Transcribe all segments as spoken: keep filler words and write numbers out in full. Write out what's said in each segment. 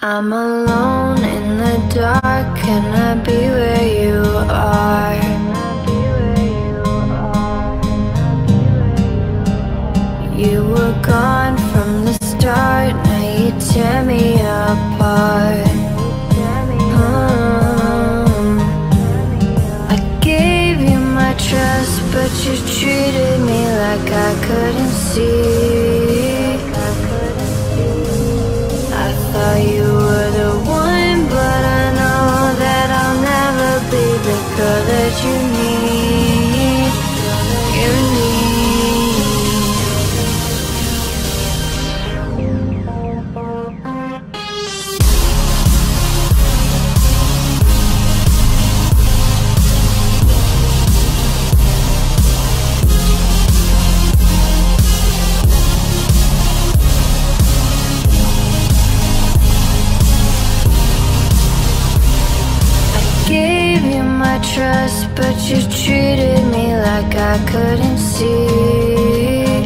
I'm alone in the dark, can I be where you are? You were gone from the start, now you tear me apart. um, I gave you my trust, but you treated me like I couldn't see. I thought you were the one, but I know that I'll never be the girl that you need. You need. Gave you my trust, but you treated me like I couldn't see.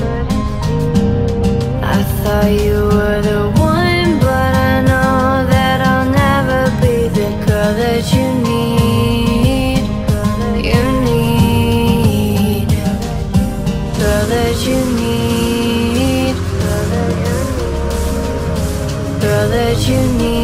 I thought you were the one, but I know that I'll never be the girl that you need. You need, girl that you need, girl that you need.